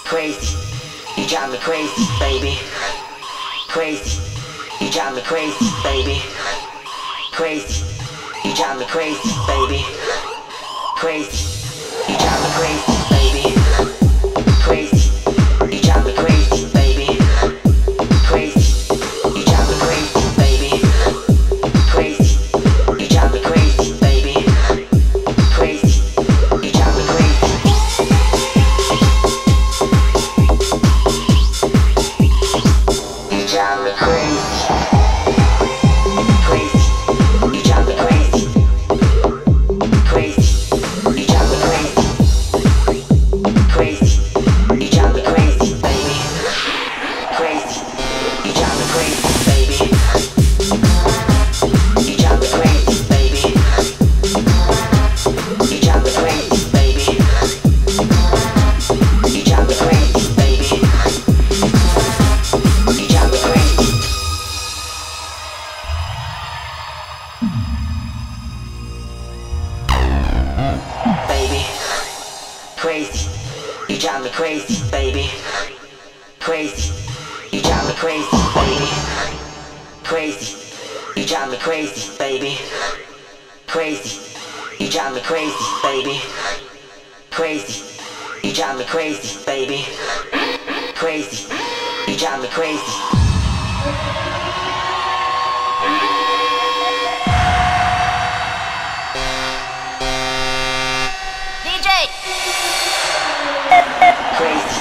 Crazy, you drive me crazy, baby. Crazy, you drive me crazy, baby. Crazy, you drive me crazy, baby. Crazy, you drive me crazy, baby. Crazy, you drive me crazy, baby. Crazy, you drive me crazy, baby. Crazy, you drive me crazy, baby. Crazy, you drive me crazy. You drive me crazy. Crazy, you drive me crazy. Crazy, you drive me crazy. Crazy, you drive me crazy, baby. Crazy, you drive me crazy, baby. You drive me crazy, baby. You drive me crazy, baby. You drive me crazy, baby. You drive me crazy. Baby, crazy, you drive me crazy, baby. Crazy, you drive me crazy, baby. Crazy, you drive me crazy, baby. Crazy, you drive me crazy, baby. Crazy, you drive me crazy, baby. Crazy, you drive me crazy. DJ! Crazy.